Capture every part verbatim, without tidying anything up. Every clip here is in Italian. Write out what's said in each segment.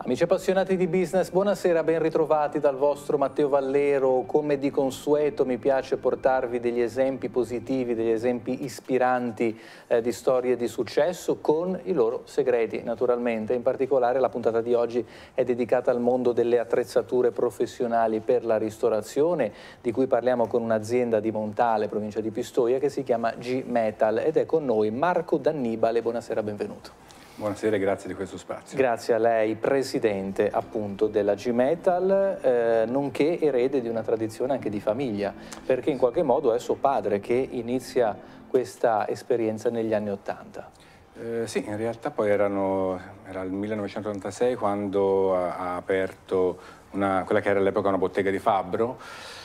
Amici appassionati di business, buonasera, ben ritrovati dal vostro Matteo Vallero. Come di consueto mi piace portarvi degli esempi positivi, degli esempi ispiranti eh, di storie di successo con i loro segreti, naturalmente. In particolare la puntata di oggi è dedicata al mondo delle attrezzature professionali per la ristorazione, di cui parliamo con un'azienda di Montale, provincia di Pistoia, che si chiama G-Metal, ed è con noi Marco D'Annibale. Buonasera, benvenuto. Buonasera e grazie di questo spazio. Grazie a lei, presidente appunto della G-Metal, eh, nonché erede di una tradizione anche di famiglia, perché in qualche modo è suo padre che inizia questa esperienza negli anni Ottanta. Eh, sì, in realtà poi erano, era il millenovecentottantasei quando ha, ha aperto una, quella che era all'epoca una bottega di fabbro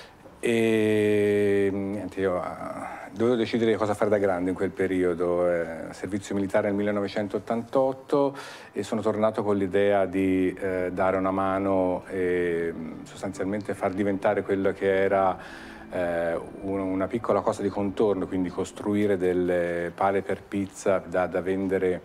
e niente, io uh, dovevo decidere cosa fare da grande in quel periodo, eh, servizio militare nel millenovecentottantotto, e sono tornato con l'idea di eh, dare una mano e sostanzialmente far diventare quello che era eh, una piccola cosa di contorno, quindi costruire delle pale per pizza da, da vendere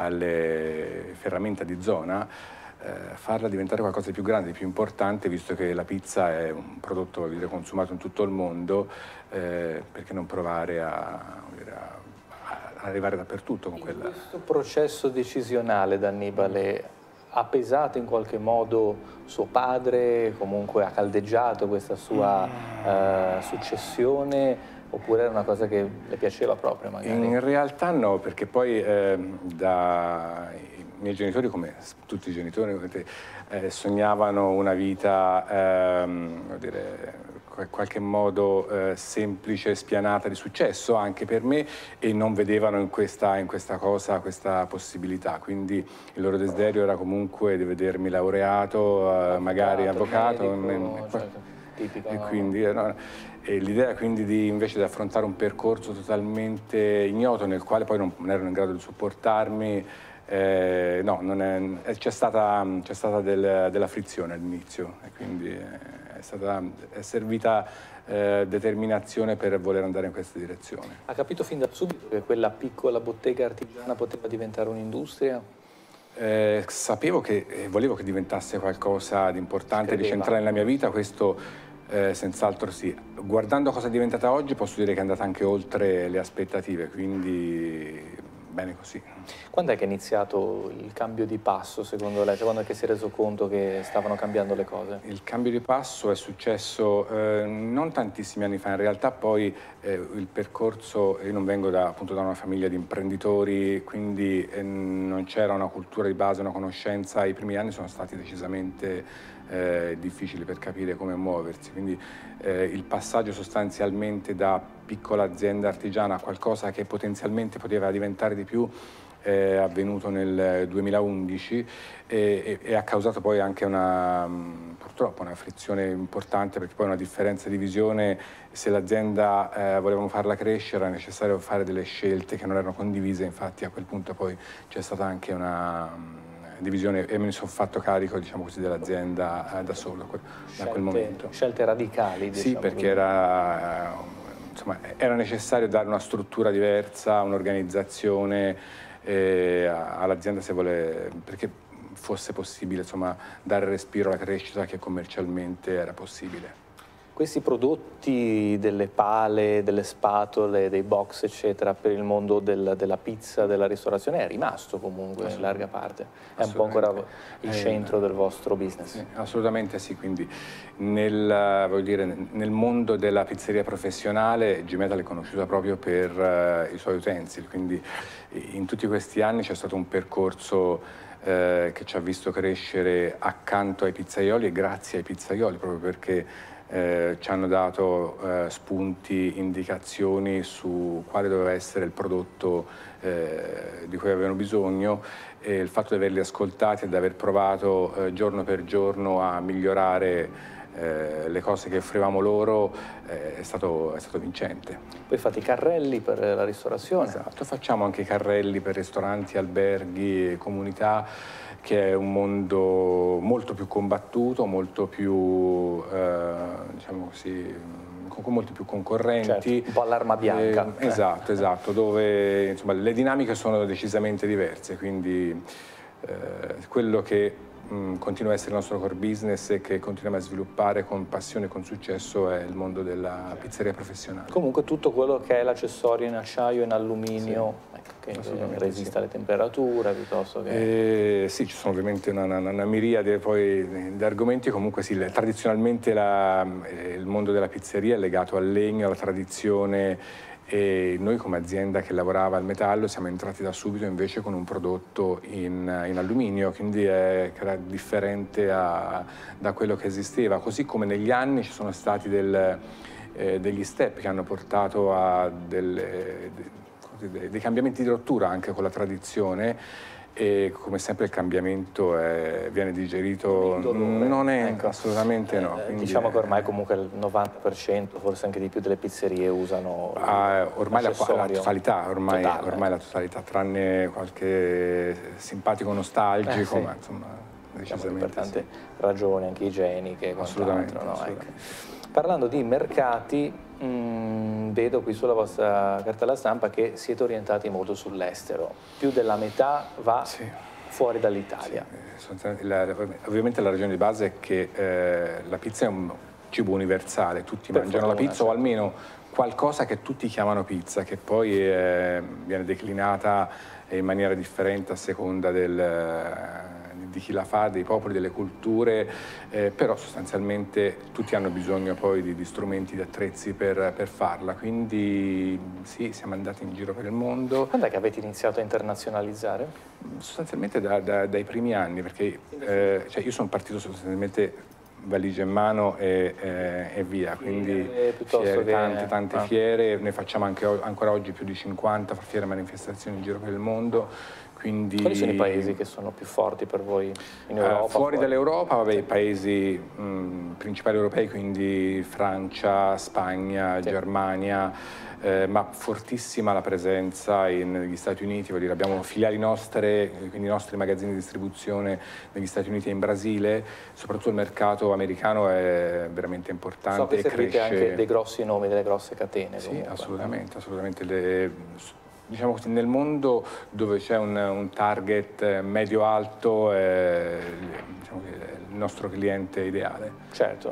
alle ferramenta di zona. Eh, farla diventare qualcosa di più grande, di più importante, visto che la pizza è un prodotto, voglio dire, consumato in tutto il mondo, eh, perché non provare a, a, a arrivare dappertutto con quella... Questo processo decisionale, D'Annibale, ha pesato in qualche modo suo padre, comunque ha caldeggiato questa sua eh, successione, oppure era una cosa che le piaceva proprio magari? In realtà no, perché poi eh, da... I miei genitori, come tutti i genitori, eh, sognavano una vita, ehm, dire, in qualche modo eh, semplice, spianata, di successo anche per me, e non vedevano in questa, in questa cosa questa possibilità. Quindi il loro desiderio era comunque di vedermi laureato, eh, magari avvocato. Medico, e, certo, tipico, e no? quindi no, l'idea quindi di invece di affrontare un percorso totalmente ignoto, nel quale poi non, non erano in grado di supportarmi. Eh, no, c'è stata, c'è stata del, della frizione all'inizio, e quindi è, stata, è servita eh, determinazione per voler andare in questa direzione. Ha capito fin da subito che quella piccola bottega artigiana poteva diventare un'industria? Eh, sapevo che, eh, volevo che diventasse qualcosa di importante, di centrale nella mia vita, questo eh, senz'altro sì. Guardando cosa è diventata oggi posso dire che è andata anche oltre le aspettative, quindi... bene così. Quando è che è iniziato il cambio di passo, secondo lei? Cioè, quando è che si è reso conto che stavano cambiando le cose? Il cambio di passo è successo eh, non tantissimi anni fa, in realtà poi eh, il percorso, io non vengo da, appunto da una famiglia di imprenditori, quindi eh, non c'era una cultura di base, una conoscenza. I primi anni sono stati decisamente eh, difficili per capire come muoversi, quindi eh, il passaggio sostanzialmente da piccola azienda artigiana a qualcosa che potenzialmente poteva diventare di più è avvenuto nel duemilaundici e, e, e ha causato poi anche una, purtroppo una frizione importante, perché poi una differenza di visione. Se l'azienda eh, volevamo farla crescere era necessario fare delle scelte che non erano condivise, infatti a quel punto poi c'è stata anche una divisione e me ne sono fatto carico, diciamo così, dell'azienda eh, da solo da scelte, quel momento. Scelte radicali, diciamo. Sì, perché era, insomma, era necessario dare una struttura diversa, un'organizzazione eh, all'azienda, se vuole, perché fosse possibile, insomma, dare respiro alla crescita che commercialmente era possibile. Questi prodotti delle pale, delle spatole, dei box, eccetera, per il mondo del, della pizza, della ristorazione, è rimasto comunque in larga parte. È un po' ancora il centro eh, del vostro business. Sì, assolutamente sì, quindi nel, voglio dire, nel mondo della pizzeria professionale G-Metal è conosciuta proprio per uh, i suoi utensili, quindi in tutti questi anni c'è stato un percorso eh, che ci ha visto crescere accanto ai pizzaioli e grazie ai pizzaioli, proprio perché Eh, ci hanno dato eh, spunti, indicazioni su quale doveva essere il prodotto eh, di cui avevano bisogno, e il fatto di averli ascoltati e di aver provato eh, giorno per giorno a migliorare eh, le cose che offrivamo loro eh, è stato, è stato vincente. Poi fate i carrelli per la ristorazione. Esatto, facciamo anche i carrelli per ristoranti, alberghi, comunità, che è un mondo molto più combattuto, molto più, eh, diciamo così, con molti più concorrenti. Certo, un po' all'arma bianca. Eh, esatto, esatto, dove insomma, le dinamiche sono decisamente diverse, quindi eh, quello che mh, continua a essere il nostro core business e che continuiamo a sviluppare con passione e con successo è il mondo della pizzeria professionale. Comunque tutto quello che è l'accessorio in acciaio e in alluminio, sì, ecco, che resiste sì. alle temperature, piuttosto che... Eh, sì, ci sono ovviamente una, una, una miriade poi di argomenti. Comunque sì, tradizionalmente la, il mondo della pizzeria è legato al legno, alla tradizione, e noi come azienda che lavorava al metallo siamo entrati da subito invece con un prodotto in, in alluminio, quindi è, che era differente a, da quello che esisteva, così come negli anni ci sono stati del, eh, degli step che hanno portato a delle, de, dei cambiamenti di rottura anche con la tradizione. E come sempre il cambiamento è, viene digerito, non è ecco. assolutamente no. Eh, diciamo che ormai comunque il novanta per cento, forse anche di più, delle pizzerie usano ah, ormai la, la totalità, ormai, Totale, ormai eh. la totalità, tranne qualche simpatico nostalgico, eh, sì. ma insomma decisamente per tante sì. ragioni anche igieniche, assolutamente, no? assolutamente. Ecco. Parlando di mercati, mh, vedo qui sulla vostra cartella stampa che siete orientati molto sull'estero, più della metà va sì. fuori dall'Italia. Sì. La, ovviamente la ragione di base è che eh, la pizza è un cibo universale, tutti per mangiano fortuna, la pizza certo. o almeno qualcosa che tutti chiamano pizza, che poi eh, viene declinata in maniera differente a seconda del... di chi la fa, dei popoli, delle culture, eh, però sostanzialmente tutti hanno bisogno poi di, di strumenti, di attrezzi per, per farla, quindi sì, siamo andati in giro per il mondo. Quando è che avete iniziato a internazionalizzare? Sostanzialmente da, da, dai primi anni, perché eh, cioè io sono partito sostanzialmente valigia in mano e, eh, e via, quindi fiere, che... tante, tante ah. fiere, ne facciamo anche ancora oggi più di cinquanta, fiere e manifestazioni in giro per il mondo. Quindi, quali sono i paesi che sono più forti per voi in Europa? Uh, fuori, fuori dall'Europa, vabbè, i paesi mh, principali europei, quindi Francia, Spagna, sì. Germania, eh, ma fortissima la presenza in, negli Stati Uniti, vuol dire, abbiamo filiali nostre, quindi i nostri magazzini di distribuzione negli Stati Uniti e in Brasile, soprattutto il mercato americano è veramente importante. So che e servite cresce... anche dei grossi nomi, delle grosse catene. Sì, comunque. assolutamente, assolutamente. Le... Diciamo così, nel mondo dove c'è un, un target medio-alto è, diciamo che è il nostro cliente ideale. Certo.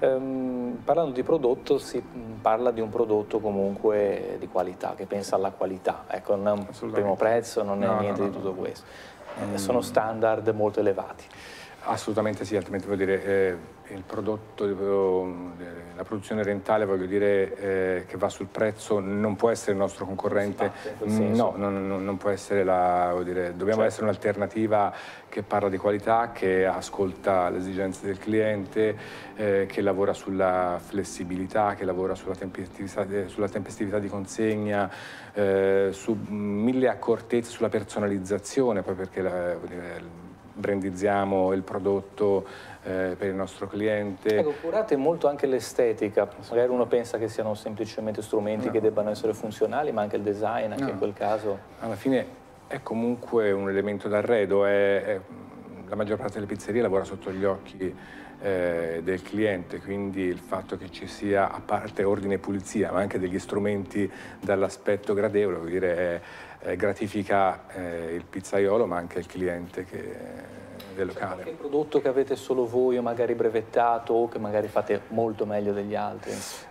Ehm, parlando di prodotto, si parla di un prodotto comunque di qualità, che pensa alla qualità. Ecco, non è un primo prezzo, non è no, niente no, no, di tutto no. questo. Mm. Sono standard molto elevati. Assolutamente sì, altrimenti vuol dire eh, il prodotto, eh, la produzione orientale, voglio dire, eh, che va sul prezzo, non può essere il nostro concorrente, no, non, non, non può essere la, voglio dire, dobbiamo certo. essere un'alternativa che parla di qualità, che ascolta le esigenze del cliente, eh, che lavora sulla flessibilità, che lavora sulla tempestività, sulla tempestività di consegna, eh, su mille accortezze, sulla personalizzazione, poi perché la, voglio dire, brandizziamo il prodotto eh, per il nostro cliente. Ecco, curate molto anche l'estetica, magari uno pensa che siano semplicemente strumenti no. che debbano essere funzionali, ma anche il design, anche no. in quel caso. Alla fine è comunque un elemento d'arredo, è, è, la maggior parte delle pizzerie lavora sotto gli occhi eh, del cliente, quindi il fatto che ci sia, a parte ordine e pulizia, ma anche degli strumenti dall'aspetto gradevole, vuol dire è, Eh, gratifica eh, il pizzaiolo ma anche il cliente che, del locale. C'è qualche prodotto che avete solo voi o magari brevettato o che magari fate molto meglio degli altri?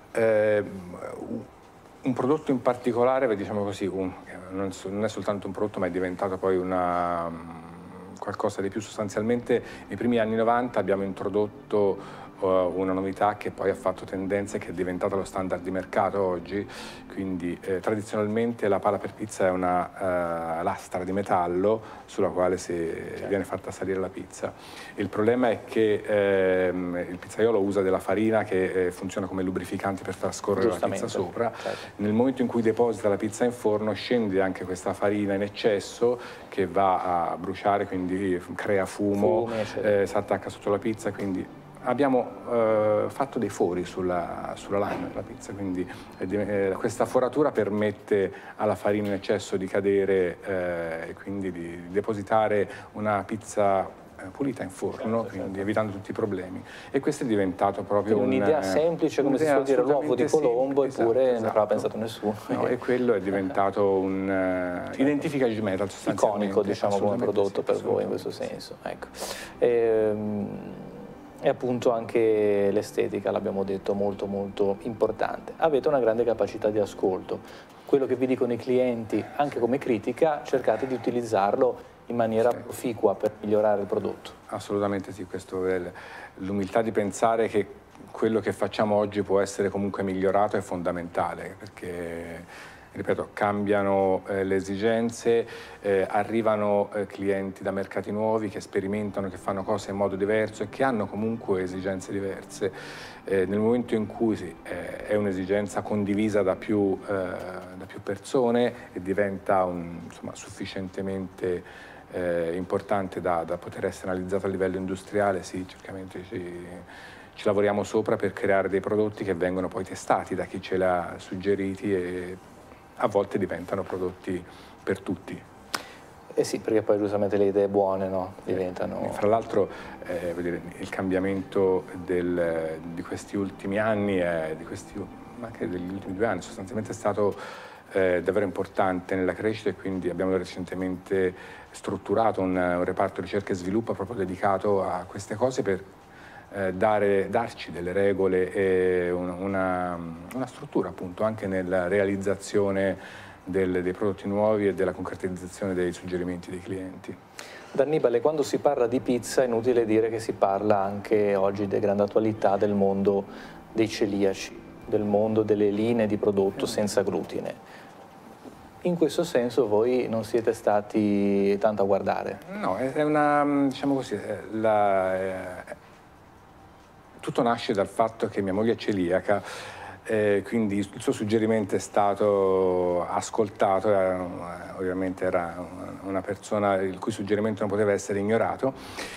Eh, un prodotto in particolare, diciamo così, un, non, so, non è soltanto un prodotto ma è diventato poi una, qualcosa di più. Sostanzialmente nei primi anni novanta abbiamo introdotto una novità che poi ha fatto tendenza e che è diventata lo standard di mercato oggi, quindi eh, tradizionalmente la pala per pizza è una uh, lastra di metallo sulla quale si certo. viene fatta salire la pizza. Il problema è che ehm, il pizzaiolo usa della farina che eh, funziona come lubrificante per far scorrere la pizza sopra. Certo. Nel momento in cui deposita la pizza in forno scende anche questa farina in eccesso che va a bruciare, quindi crea fumo, Fume, eh, si attacca sotto la pizza, quindi abbiamo eh, fatto dei fori sulla, sulla lana della pizza, quindi eh, questa foratura permette alla farina in eccesso di cadere eh, e quindi di, di depositare una pizza pulita in forno, certo, quindi certo. evitando tutti i problemi. E questo è diventato proprio un'idea un, semplice, come si suol dire, l'uovo di Colombo, semplice, eppure esatto, non esatto. aveva pensato nessuno. No, e quello è diventato un uh, certo. identifica metal sostanzialmente. Iconico, diciamo, come prodotto sì, per voi in questo senso. Sì. Ecco. E, e appunto anche l'estetica, l'abbiamo detto, molto molto importante. Avete una grande capacità di ascolto. Quello che vi dicono i clienti, anche come critica, cercate di utilizzarlo in maniera sì. proficua per migliorare il prodotto. Assolutamente sì, questo è l'umiltà di pensare che quello che facciamo oggi può essere comunque migliorato è fondamentale, perché, ripeto, cambiano eh, le esigenze, eh, arrivano eh, clienti da mercati nuovi che sperimentano, che fanno cose in modo diverso e che hanno comunque esigenze diverse. Eh, nel momento in cui sì, eh, è un'esigenza condivisa da più, eh, da più persone e diventa un, insomma, sufficientemente eh, importante da, da poter essere analizzato a livello industriale, sì, certamente ci, ci lavoriamo sopra per creare dei prodotti che vengono poi testati da chi ce l'ha suggeriti e a volte diventano prodotti per tutti. Eh sì, perché poi giustamente le idee buone, no? Diventano... Fra l'altro eh, il cambiamento del, di questi ultimi anni, eh, di questi, ma anche degli ultimi due anni, sostanzialmente è stato eh, davvero importante nella crescita e quindi abbiamo recentemente strutturato un, un reparto ricerca e sviluppo proprio dedicato a queste cose per eh, dare, darci delle regole e una, una, una struttura appunto anche nella realizzazione Del, dei prodotti nuovi e della concretizzazione dei suggerimenti dei clienti. D'Annibale, quando si parla di pizza è inutile dire che si parla anche oggi di grande attualità del mondo dei celiaci, del mondo delle linee di prodotto senza glutine. In questo senso voi non siete stati tanto a guardare? No, è una, diciamo così, la, è, tutto nasce dal fatto che mia moglie è celiaca. Eh, quindi il suo suggerimento è stato ascoltato, eh, ovviamente era una persona il cui suggerimento non poteva essere ignorato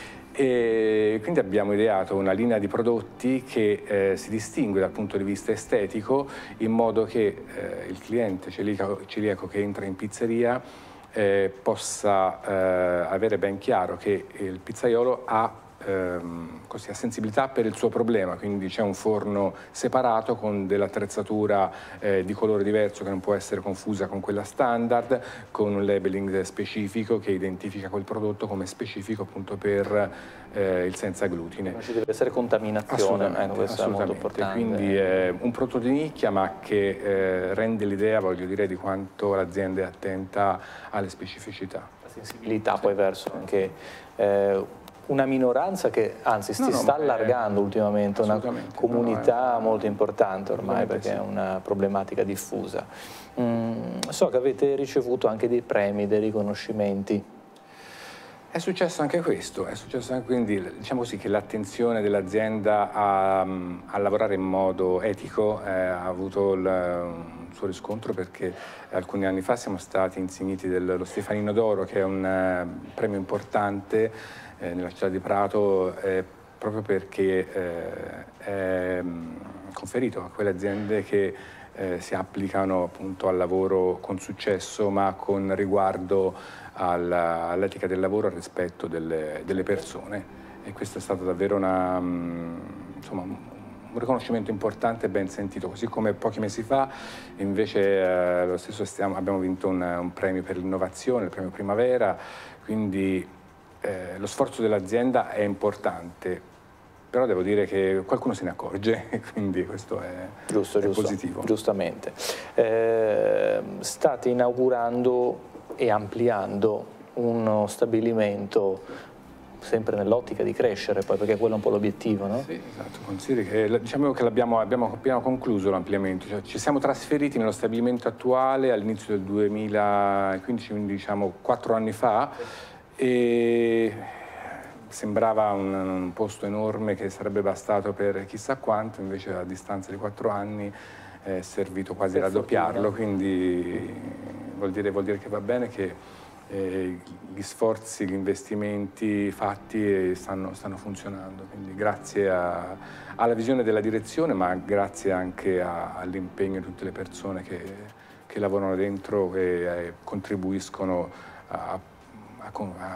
e quindi abbiamo ideato una linea di prodotti che eh, si distingue dal punto di vista estetico in modo che eh, il cliente celiaco, celiaco che entra in pizzeria eh, possa eh, avere ben chiaro che il pizzaiolo ha Ehm, così, ha sensibilità per il suo problema, quindi c'è un forno separato con dell'attrezzatura eh, di colore diverso che non può essere confusa con quella standard, con un labeling specifico che identifica quel prodotto come specifico appunto per eh, il senza glutine. Non ci deve essere contaminazione, assolutamente, eh, questo assolutamente. è molto importante. Quindi è un prodotto di nicchia ma che eh, rende l'idea, voglio dire, di quanto l'azienda è attenta alle specificità. La sensibilità sì. Poi verso anche eh, una minoranza che anzi si no, no, sta allargando ultimamente, una comunità no, no, molto importante ormai perché sì. È una problematica diffusa. Mm, so che avete ricevuto anche dei premi, dei riconoscimenti. È successo anche questo, è successo anche quindi diciamo così che l'attenzione dell'azienda a, a lavorare in modo etico eh, ha avuto il, un suo riscontro perché alcuni anni fa siamo stati insigniti dello Stefanino d'Oro che è un uh, premio importante Eh, nella città di Prato eh, proprio perché eh, è mh, conferito a quelle aziende che eh, si applicano appunto al lavoro con successo ma con riguardo all'etica del lavoro e al rispetto delle, delle persone e questo è stato davvero una, mh, insomma, un riconoscimento importante e ben sentito, così come pochi mesi fa invece eh, lo stesso stiamo, abbiamo vinto un, un premio per l'innovazione, il premio Primavera, quindi Eh, lo sforzo dell'azienda è importante, però devo dire che qualcuno se ne accorge, quindi questo è, giusto, è giusto, positivo. Giustamente. Eh, state inaugurando e ampliando uno stabilimento sempre nell'ottica di crescere, poi perché quello è un po' l'obiettivo, no? Sì, esatto. Consideri che, diciamo che abbiamo, abbiamo appena concluso l'ampliamento, cioè, ci siamo trasferiti nello stabilimento attuale all'inizio del duemilaquindici, quindi diciamo quattro anni fa, e sembrava un, un posto enorme che sarebbe bastato per chissà quanto, invece a distanza di quattro anni è servito quasi a raddoppiarlo, quindi vuol dire, vuol dire che va bene che eh, gli sforzi, gli investimenti fatti stanno, stanno funzionando, quindi grazie a, alla visione della direzione ma grazie anche all'impegno di tutte le persone che, che lavorano dentro e eh, contribuiscono a A, a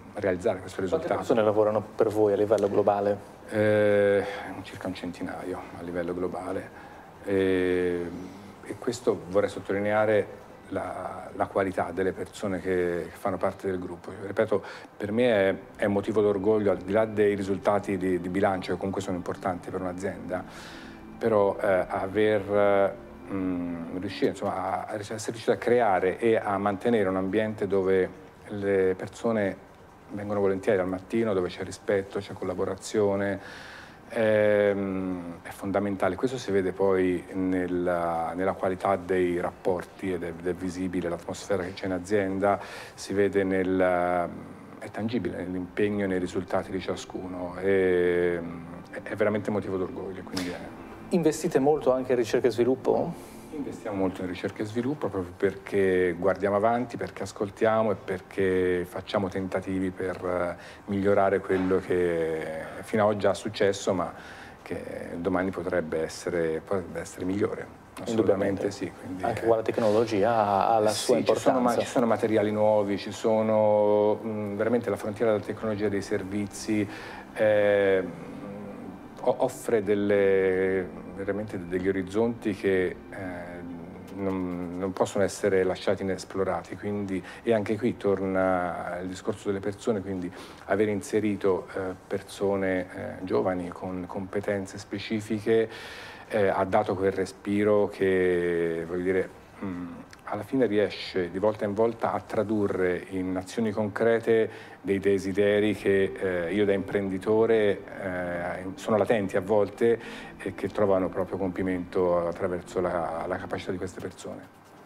realizzare questo risultato. Quante persone lavorano per voi a livello globale? Eh, circa un centinaio a livello globale. E, e questo vorrei sottolineare la, la qualità delle persone che, che fanno parte del gruppo. Ripeto, per me è, è motivo d'orgoglio, al di là dei risultati di, di bilancio che comunque sono importanti per un'azienda, però eh, aver mh, riuscito insomma, a, a essere riuscito a creare e a mantenere un ambiente dove le persone vengono volentieri al mattino, dove c'è rispetto, c'è collaborazione, è, è fondamentale. Questo si vede poi nella, nella qualità dei rapporti ed è, ed è visibile l'atmosfera che c'è in azienda, si vede nel, è tangibile nell'impegno e nei risultati di ciascuno, è, è veramente motivo d'orgoglio. Investite molto anche in ricerca e sviluppo? Investiamo molto in ricerca e sviluppo proprio perché guardiamo avanti, perché ascoltiamo e perché facciamo tentativi per migliorare quello che fino ad oggi ha successo, ma che domani potrebbe essere, potrebbe essere migliore. Assolutamente sì. Quindi anche qua la tecnologia ha la sua sì, importanza. Ci sono, ci sono materiali nuovi, ci sono mh, veramente la frontiera della tecnologia dei servizi. Eh, offre delle, veramente degli orizzonti che eh, non, non possono essere lasciati inesplorati, quindi, e anche qui torna il discorso delle persone, quindi aver inserito eh, persone eh, giovani con competenze specifiche eh, ha dato quel respiro che, voglio dire, mh, alla fine riesce di volta in volta a tradurre in azioni concrete dei desideri che eh, io da imprenditore eh, sono latenti a volte e che trovano proprio compimento attraverso la, la capacità di queste persone.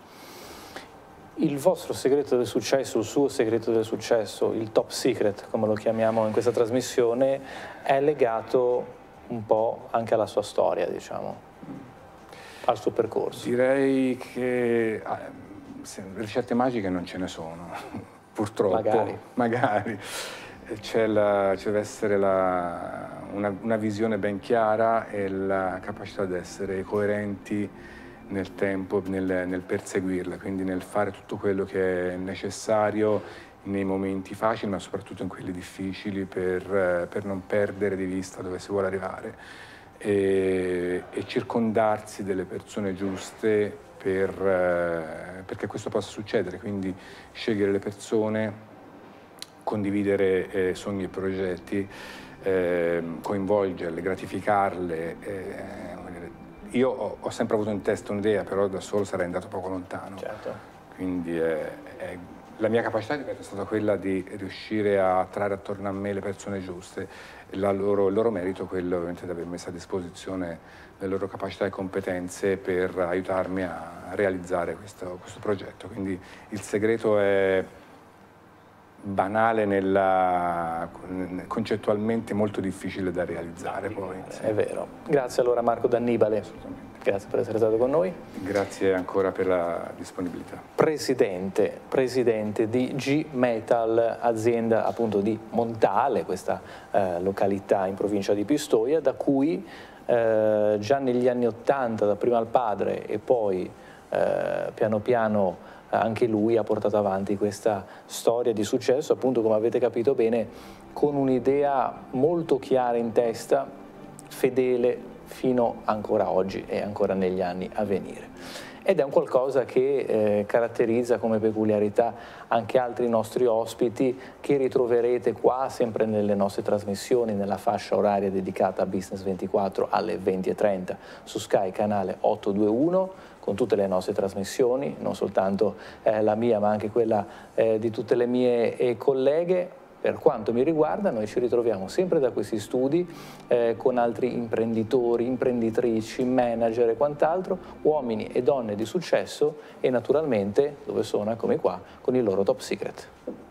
Il vostro segreto del successo, il suo segreto del successo, il top secret, come lo chiamiamo in questa trasmissione, è legato un po' anche alla sua storia, diciamo, al suo percorso. Direi che ah, ricette magiche non ce ne sono, purtroppo. Magari. Magari. C'è deve essere la, una, una visione ben chiara e la capacità di essere coerenti nel tempo, nel, nel perseguirla, quindi nel fare tutto quello che è necessario nei momenti facili, ma soprattutto in quelli difficili, per, per non perdere di vista dove si vuole arrivare. E, e circondarsi delle persone giuste per, eh, perché questo possa succedere, quindi scegliere le persone, condividere eh, sogni e progetti, eh, coinvolgerle, gratificarle. Eh, io ho, ho sempre avuto in testa un'idea, però da solo sarei andato poco lontano. Certo. Quindi eh, eh, la mia capacità è stata quella di riuscire a trarre attorno a me le persone giuste. La loro, il loro merito è quello ovviamente di aver messo a disposizione le loro capacità e competenze per aiutarmi a realizzare questo, questo progetto. Quindi il segreto è banale, nella, concettualmente molto difficile da realizzare poi. Sì. È vero. Grazie allora Marco D'Annibale. Assolutamente. Grazie per essere stato con noi. Grazie ancora per la disponibilità. Presidente, presidente di G-Metal, azienda appunto di Montale, questa eh, località in provincia di Pistoia, da cui eh, già negli anni Ottanta, da prima il padre e poi eh, piano piano anche lui ha portato avanti questa storia di successo, appunto come avete capito bene, con un'idea molto chiara in testa, fedele fino ancora oggi e ancora negli anni a venire. Ed è un qualcosa che eh, caratterizza come peculiarità anche altri nostri ospiti che ritroverete qua sempre nelle nostre trasmissioni, nella fascia oraria dedicata a Business ventiquattro alle venti e trenta su Sky canale ottocentoventiuno, con tutte le nostre trasmissioni, non soltanto eh, la mia ma anche quella eh, di tutte le mie eh, colleghe. Per quanto mi riguarda, noi ci ritroviamo sempre da questi studi eh, con altri imprenditori, imprenditrici, manager e quant'altro, uomini e donne di successo e naturalmente, dove sono, eccomi qua, con il loro top secret.